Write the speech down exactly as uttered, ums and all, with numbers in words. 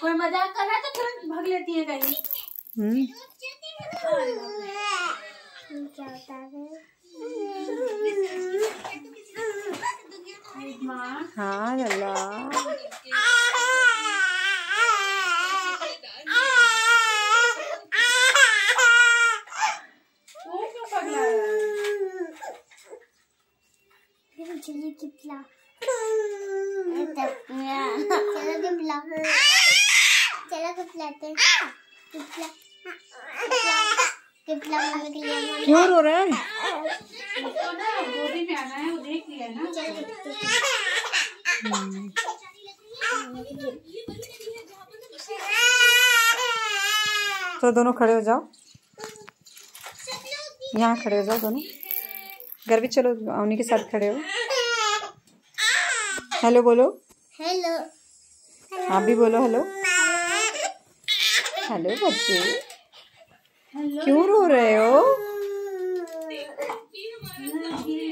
कोई मजाक कर रहा है तो तुरंत भाग लेती है कहीं। हम्म हाँ लल्ला चलिए किपला चलो किपला चलो किपलाते किपला किपला मम्मी के लिए क्यों रो रहा है? उसको ना गोदी में आना है, वो देख लिया ना। तो दोनों खड़े हो जाओ, यहाँ खड़े हो जाओ दोनों। घर भी चलो, अवनी के साथ खड़े हो। हेलो बोलो। हेलो आप भी बोलो हेलो। हेलो बच्चे, क्यों रो रहे हो?